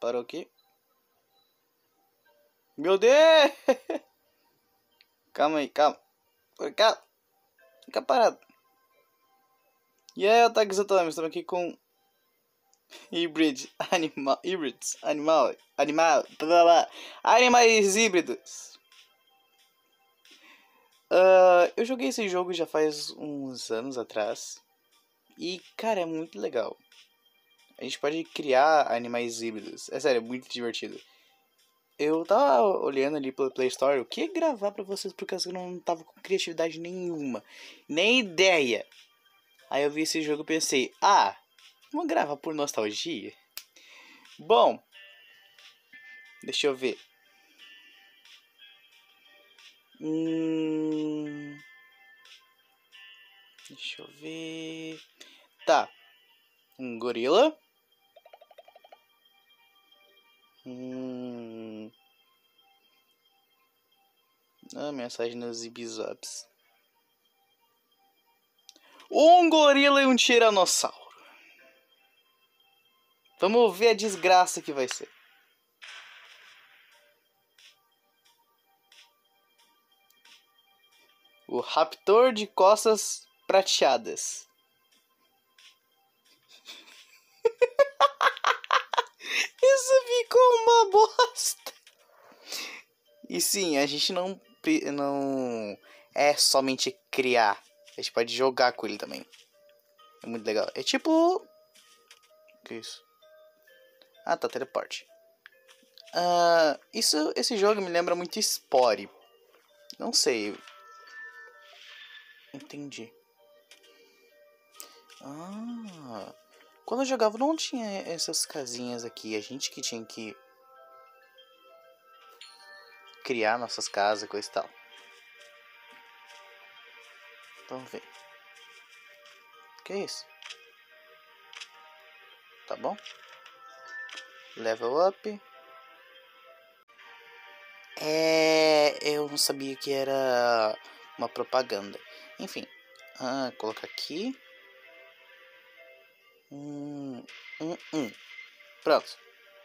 parou aqui. Meu Deus! Calma aí, calma. Calma. Fica parado. E aí, Ataques Atômicos, estamos aqui com Hybrids Animais híbridos. Eu joguei esse jogo já faz uns anos atrás. E, cara, é muito legal. A gente pode criar animais híbridos. É sério, é muito divertido. Eu tava olhando ali pelo Play Store o que ia gravar pra vocês, porque eu não tava com criatividade nenhuma. Nem ideia. Aí eu vi esse jogo e pensei, vamos gravar por nostalgia? Bom, deixa eu ver. Deixa eu ver. Tá. Um gorila. Mensagem nos Zibzops. Um gorila e um tiranossauro. Vamos ver a desgraça que vai ser. O raptor de costas prateadas. Isso ficou uma bosta. E sim, a gente não é somente criar. A gente pode jogar com ele também. É muito legal. É tipo... O que é isso? Ah, tá, teleporte. Esse jogo me lembra muito Spore. Não sei. Entendi. Quando eu jogava não tinha essas casinhas aqui. A gente que tinha que criar nossas casas, coisa e tal. Vamos ver. O que é isso? Tá bom. Level up. Eu não sabia que era uma propaganda. Enfim. Colocar aqui. Pronto.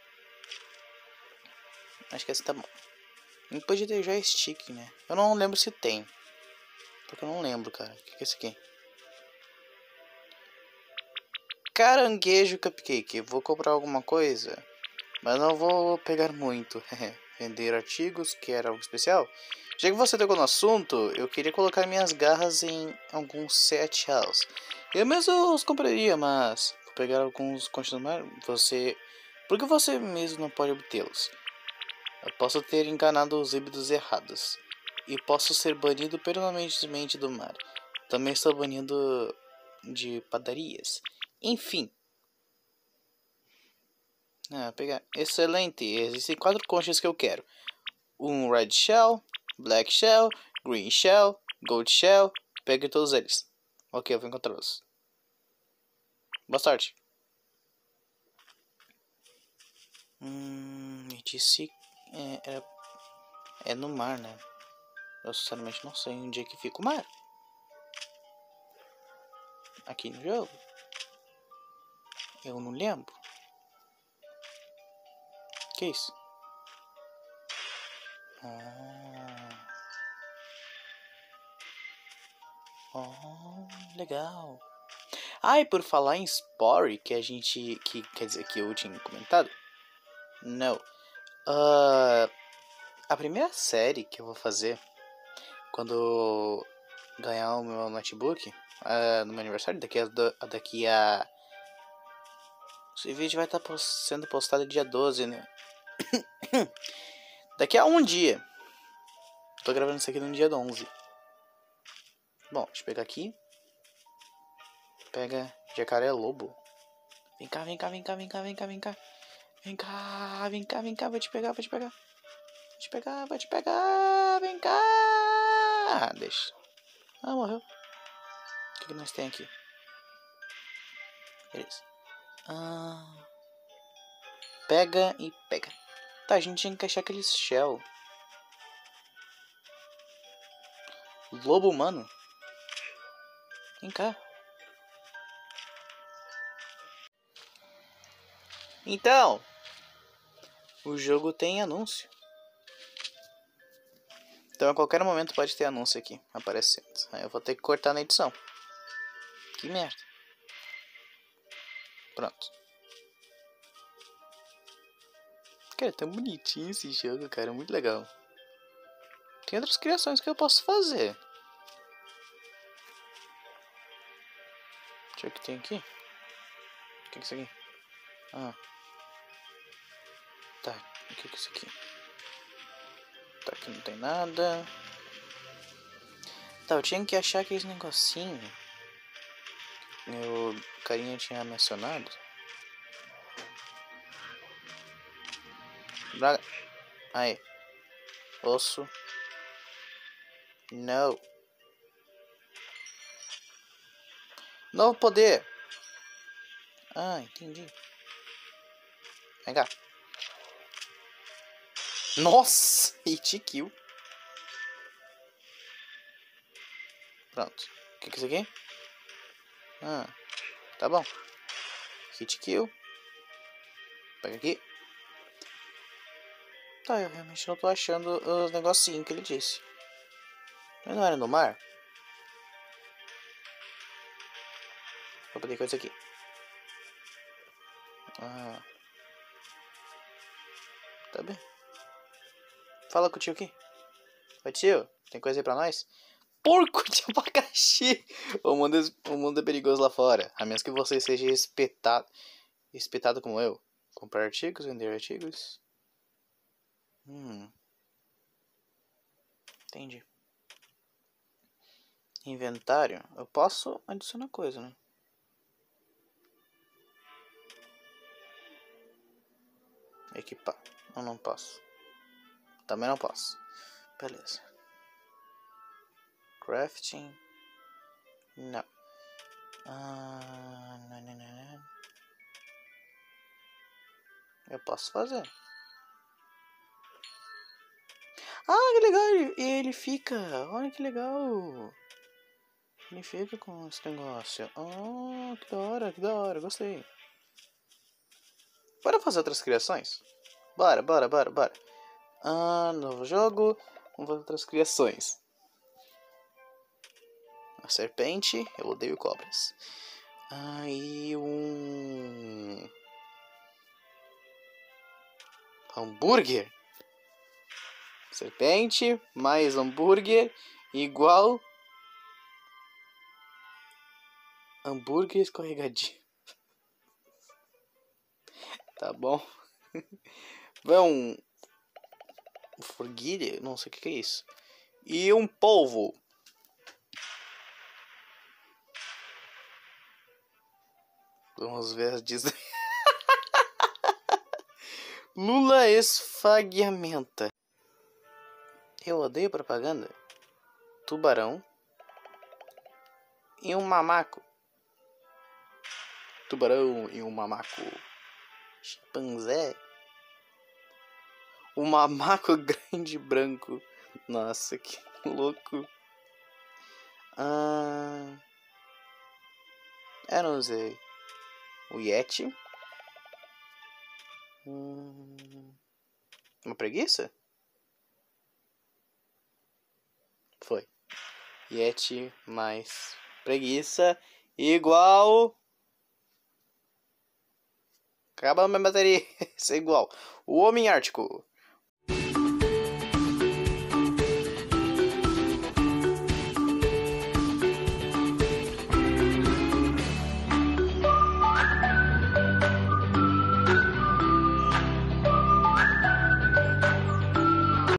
Acho que esse tá bom. Não podia ter joystick, né? Eu não lembro se tem. Porque eu não lembro, cara. O que é isso aqui? Caranguejo cupcake. Vou comprar alguma coisa, mas não vou pegar muito. Vender artigos, que era algo especial. Já que você tocou no assunto, eu queria colocar minhas garras em alguns set house. Eu mesmo os compraria, mas vou pegar alguns continuar. Porque você mesmo não pode obtê-los. Eu posso ter enganado os híbridos errados. E posso ser banido permanentemente do mar. Também estou banido de padarias. Enfim. Pegar. Excelente. Existem 4 conchas que eu quero. Um Red Shell, Black Shell, Green Shell, Gold Shell. Pegue todos eles. Ok, eu vou encontrá-los. Boa sorte. Me disse... É no mar, né? Eu sinceramente não sei onde é que fica o mar. Aqui no jogo. Eu não lembro. Que isso? Legal. E por falar em Spore, que a gente... quer dizer, que eu tinha comentado. Não. A primeira série que eu vou fazer quando ganhar o meu notebook, no meu aniversário, daqui a... Esse vídeo vai estar sendo postado dia 12, né? Daqui a um dia. Tô gravando isso aqui no dia 11. Bom, deixa eu pegar aqui. Pega jacaré lobo. Vem cá, vem cá, vem cá, vem cá, vem cá, vem cá. Vem cá, vem cá, vem cá, vou te pegar, vou te pegar. Vou te pegar, vou te pegar, vem cá. Deixa. Morreu. O que nós tem aqui? Beleza. Pega e pega. Tá, a gente tinha que achar aqueles shell. Lobo humano? Vem cá. Então, O jogo tem anúncio. Então a qualquer momento pode ter anúncio aqui aparecendo. Aí eu vou ter que cortar na edição. Que merda. Pronto. Cara, é tão bonitinho esse jogo, cara. Muito legal. Tem outras criações que eu posso fazer. Deixa eu ver o que tem aqui. O que é isso aqui? Ah. Tá, o que é isso aqui? Tá, aqui não tem nada. Tá, eu tinha que achar aqueles negocinho. O carinha tinha mencionado. Braga. Aí. Osso. Não. Novo poder. Ah, entendi. Vem cá. Nossa, hit kill. Pronto. O que é isso aqui? Ah, tá bom. Hit kill. Pega aqui. Tá, eu realmente não tô achando os negocinhos que ele disse. Mas não era no mar? Vou poder coisa aqui. Ah. Tá bem. Fala com o tio aqui. Oi, tio. Tem coisa aí pra nós? Porco de abacaxi! O mundo é perigoso lá fora. A menos que você seja espetado como eu. Comprar artigos, vender artigos. Entendi. Inventário. Eu posso adicionar coisa, né? Equipar. Eu não posso. Também não posso. Beleza. Crafting. Não. Não. Eu posso fazer. Ah, que legal. Ele fica. Olha que legal. Ele fica com esse negócio. Oh, que da hora. Gostei. Bora fazer outras criações? Bora. Novo jogo. Vamos fazer outras criações. A serpente. Eu odeio cobras. E um hambúrguer. Serpente mais hambúrguer igual hambúrguer escorregadio. Tá bom. Vamos forquilha, não sei o que é isso. E um polvo. Vamos ver as Disney. Lula esfagueamenta. Eu odeio propaganda. Tubarão. E um mamaco. Tubarão e um mamaco. Chimpanzé. Um mamaco grande branco. Nossa, que louco. Eu não sei. O Yeti. Uma preguiça? Foi. Yeti mais preguiça igual. Acaba a minha bateria. Isso é igual. O Homem Ártico.